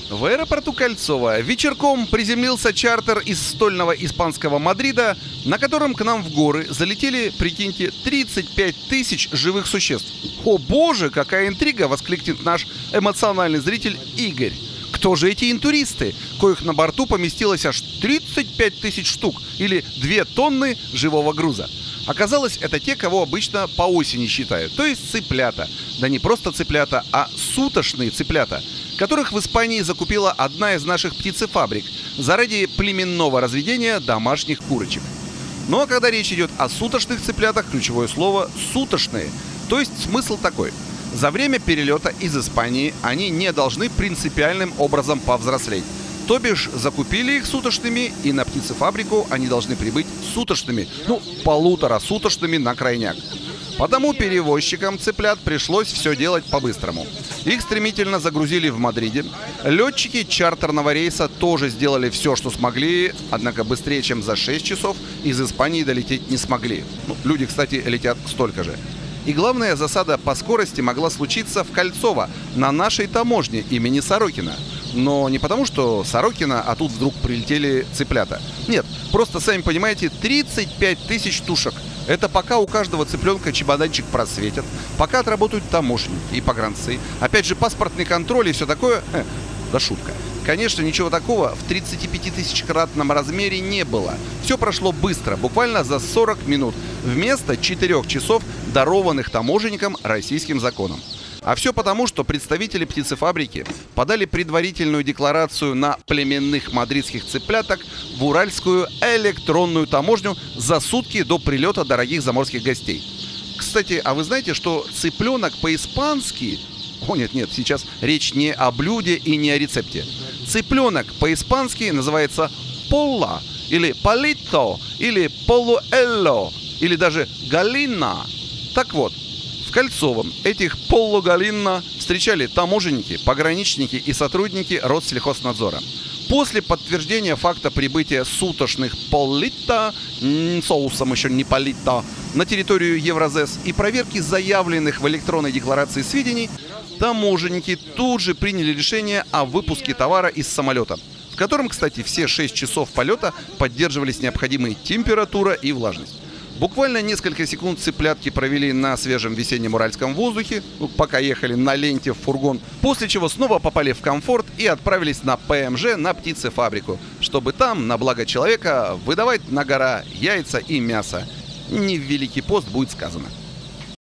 В аэропорту Кольцово вечерком приземлился чартер из стольного испанского Мадрида, на котором к нам в горы залетели, прикиньте, 35 тысяч живых существ. О боже, какая интрига, воскликнет наш эмоциональный зритель Игорь. Кто же эти интуристы, коих на борту поместилось аж 35 тысяч штук или 2 тонны живого груза? Оказалось, это те, кого обычно по осени считают, то есть цыплята. Да не просто цыплята, а сутошные цыплята, которых в Испании закупила одна из наших птицефабрик заради племенного разведения домашних курочек. Ну а когда речь идет о сутошных цыплятах, ключевое слово «сутошные». То есть смысл такой. За время перелета из Испании они не должны принципиальным образом повзрослеть. То бишь закупили их сутошными, и на птицефабрику они должны прибыть сутошными, полуторасутошными на крайняк. Потому перевозчикам цыплят пришлось все делать по-быстрому. Их стремительно загрузили в Мадриде. Летчики чартерного рейса тоже сделали все, что смогли, однако быстрее, чем за 6 часов, из Испании долететь не смогли. Люди, кстати, летят столько же. И главная засада по скорости могла случиться в Кольцово, на нашей таможне имени Сорокина. Но не потому, что Сорокина, а тут вдруг прилетели цыплята. Нет, просто, сами понимаете, 35 тысяч тушек. Это пока у каждого цыпленка чемоданчик просветят, пока отработают таможенники и погранцы. Опять же, паспортный контроль и все такое. Да шутка. Конечно, ничего такого в 35-тысячкратном размере не было. Все прошло быстро, буквально за 40 минут, вместо 4 часов, дарованных таможенникам российским законом. А все потому, что представители птицефабрики подали предварительную декларацию на племенных мадридских цыпляток в Уральскую электронную таможню за сутки до прилета дорогих заморских гостей. Кстати, а вы знаете, что цыпленок по-испански... нет, сейчас речь не о блюде и не о рецепте. Цыпленок по-испански называется полла, или палито, или полуэлло, или даже галина. Так вот, в Кольцово этих полугалинна встречали таможенники, пограничники и сотрудники Россельхознадзора. После подтверждения факта прибытия сутошных поллита, соусом еще не полита, на территорию Евразес и проверки заявленных в электронной декларации сведений, таможенники тут же приняли решение о выпуске товара из самолета, в котором, кстати, все 6 часов полета поддерживались необходимые температура и влажность. Буквально несколько секунд цыплятки провели на свежем весеннем уральском воздухе, пока ехали на ленте в фургон, после чего снова попали в комфорт и отправились на ПМЖ на птицефабрику, чтобы там, на благо человека, выдавать на гора яйца и мясо. Не в Великий пост будет сказано.